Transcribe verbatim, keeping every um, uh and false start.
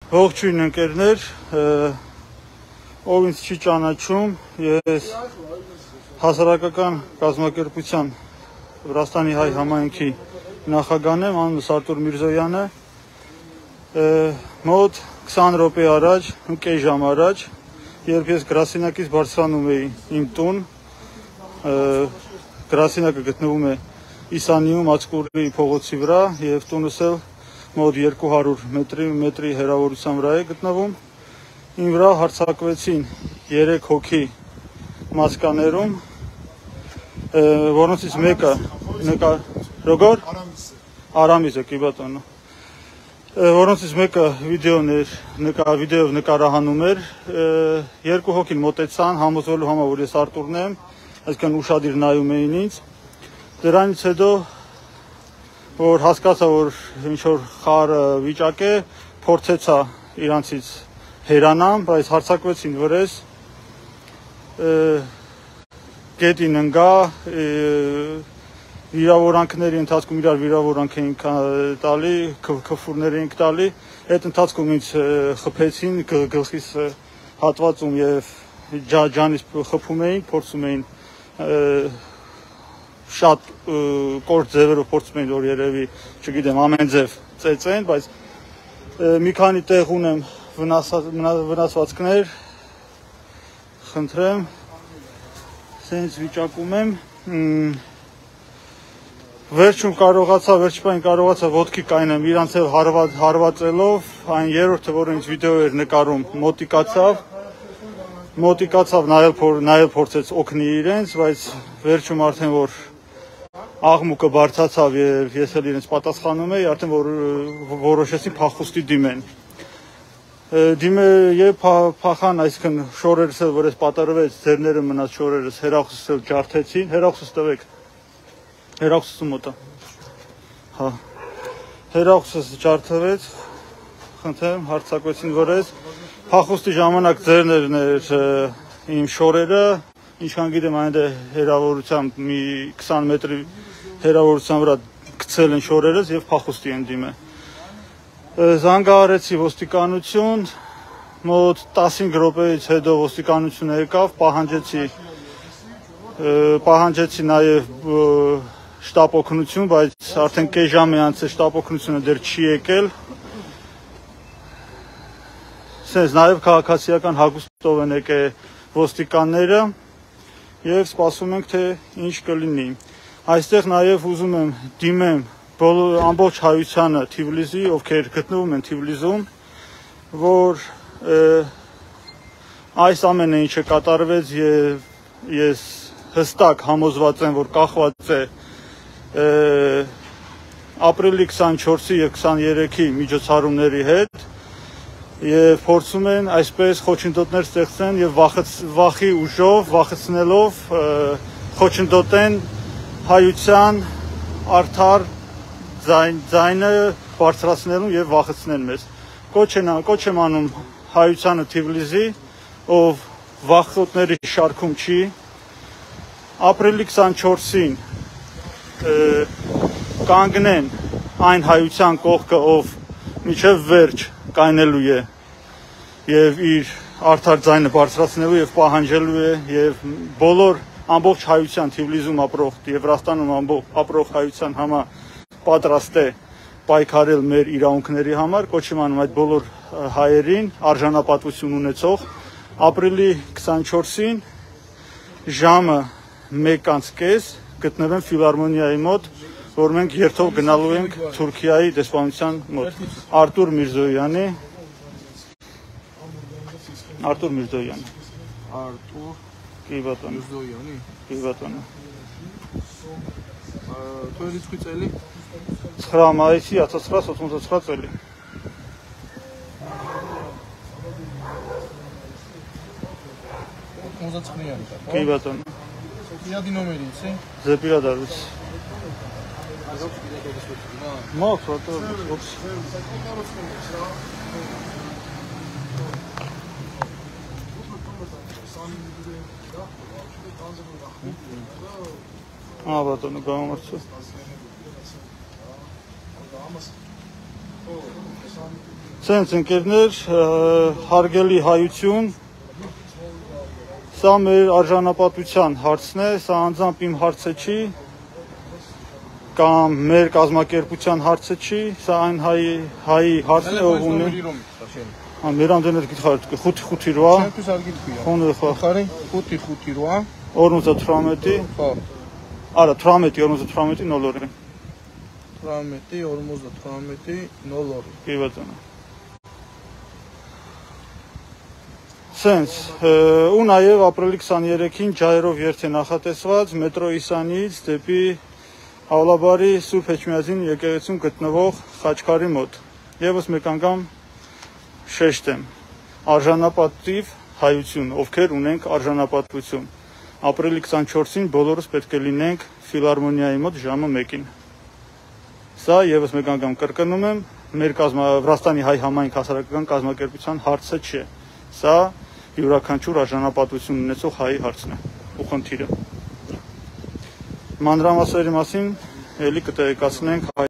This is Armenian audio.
Ողջույն ընկերներ, ով ինձ չի ճանաչում, ես հասարակական կազմակերպության Վրաստանի հայ համայնքի նախագահն եմ, անունս Արտուր Միրզոյանը, մոտ քսան րոպե առաջ, կես ժամ առաջ, երբ ես գրասենյակից բարձրանում էի իմ տուն, գրասենյակը գտնվում է Իսանիում Ացկուրի փողոցի վրա եւ տունս էլ մոտ երկու հարյուր մետրի հեռավորության վրա է գտնվում։ Իմ վրա հարձակվեցին երեք հոգի մասկաներում, որոնցից մեկը նկա Ռոգոր Արամիս է կիբատոնը, որոնցից մեկը վիդեոներ նկա վիդեով նկարահանում էր, երկու հոգին մոտեցան համոզվելու համար, որ ես Արտուրն եմ, այսինքն ուշադիր նայում էին ինձ։ Դրանից հետո որ հասկացա, որ ինչ-որ խառը վիճակ է, փորձեցա իրանցից հերանամ, բայց հարձակվեցին վրես, գետին ընկա, վիրավորանքների ընթացքում իրար վիրավորանք էինք տալի, քֆուրներ էինք տալի, այդ ընթացքում ինձ խփեցին գլխիս հատվածում եւ ջանից խփում էին, փորձում էին շատ կորտ ձևերով փորձում էին, որ երևի, չգիտեմ, ամեն ձև ծեծեն, բայց մի քանի տեղ ունեմ վնասվածքներ, խնդրեմ, սենց վիճակում եմ, վերջում կարողացա, վերջպայն կարողացա ոտքի կայնեմ, իրանց էլ հարվածելով, այն երրորդը, որ ինձ վիդեո էր նկարում, մոտիկացավ, մոտիկացավ, նայել փորձեց օգնի իրենց, բայց վերջում արդեն որ աղմուկը բարձացավ եւ ես էլ իրենց պատասխանում էի, արդեն որ որոշեցին փախուստի դիմեն։ Դիմը եւ փախան, այսինքն շորերս էլ որ ես պատարվեց, ձեռները մնաց շորերս, հերախոսս էլ ջարդեցին, հերախոսս տվեք։ Հերախոսը մոտա։ Հա։ Հերախոսս ջարդվեց, խնդրեմ, հարձակվեցին վրես։ Փախուստի ժամանակ ձեռներն էր իմ շորերը, ինչքան գիտեմ այնտեղ հեռավորությամբ մի քսան մետրի հեռավորության վրա գցել են շորերս եւ փախուստի են դիմել։ Զանգահարեցի ոստիկանություն, մոտ տասնհինգ րոպեից հետո ոստիկանությունը եկավ, պահանջեցի պահանջեցի նաեւ շտապ օգնություն, բայց արդեն կես ժամ է անցել շտապ օգնությունը դեռ չի եկել։ Սենց նաեւ քաղաքացիական հագուստով են եկել ոստիկանները եւ սպասում ենք, թե ինչ կլինի։ Այստեղ նաեւ ուզում եմ դիմեմ բոլոր ամբողջ հայությանը Թիֆլիսի, ովքեր գտնվում են Թիֆլիսում, որ այս ամենը ինչը կատարվեց եւ ես հստակ համոզված եմ, որ կախված է ապրիլի քսանչորսի եւ քսաներեքի միջոցառումների հետ եւ փորձում են այսպես խոչընդոտներ ստեղծեն եւ վախի ուժով, վախեցնելով խոչընդոտեն հայության արդար ձայնը բարձրացնելու եւ վախեցնեն մեզ։ Կոչ են կոչ եմ անում հայությանը Թիֆլիսի, ով վախոտների շարքում չի, ապրիլի քսանչորսին կանգնեն այն հայության կողքը, ով մինչև վերջ կայնելու է եւ իր արդար ձայնը բարձրացնելու եւ պահանջելու է եւ բոլոր ամբողջ հայության Թիֆլիսում ապրող եւ Վրաստանում ամբողջ ապրող հայության համար պատրաստ է պայքարել մեր իրավունքների համար, կոչ եմ անում այդ բոլոր հայերին արժանապատվություն ունեցող ապրիլի քսանչորսին ժամը մեկ անց կես գտնվեն ֆիլհարմոնիայի մոտ, որ մենք երթով գնալու ենք Թուրքիայի դեսպանության մոտ։ Արտուր Միրզոյանի Արտուր Միրզոյանի Արտուր Կիբատոն Միրզոյանի Կիբատոն Թույլից խույցելի ცხრა მაისი ათას ცხრაას ოცდაათი წელი ოცდაათი Կիբատոն Իադի նոմերի იცի Զեպիրա դարուց Մոտ, ոց Ա, բատոնը գամարցը Սենց ընկերներ, հարգելի հայություն, սա մեր արժանապատվության հարցն է, սա անձամբ իմ հարցը չի, կամ մեր կազմակերպության հարցը չի, սա այն հայի, հայի հարցն է, ով ունի։ Մերան դեներ գիթխար, խութի խութի ռուա, խոնը խա։ Խարի, խութի խութի ռուա։ Օրնուզա թրամետի։ Արա, թրամետի, օրնուզա թրամետի նոլորի։ Թրամետի, օրնուզա թրամետի նոլորի։ Կիվատանա։ Սենց, ու նաև ապրիլի քսաներեքին ջայրով երթ է նախատեսված մետրո Իսանից դեպի Ալաբարի Սուրբ Էջմիածին եկեղեցում գտնվող խաչքարի մոտ։ Եվս մեկ անգամ շեշտեմ, արժանապատիվ հայություն, ովքեր ունենք արժանապատվություն։ Ապրիլի քսանչորսին բոլորս պետք է լինենք ֆիլարմոնիայի մոտ ժամը մեկին։ Սա եւս մեկ անգամ կրկնում եմ, մեր Վրաստանի հայ համայնք հասարակական կազմակերպության հարցը չէ։ Սա յուրաքանչյուր արժանապատվություն ունեցող հայի հարցն է ու խնդիրը։ Մանրամասերի մասին էլի կտեղեկացնենք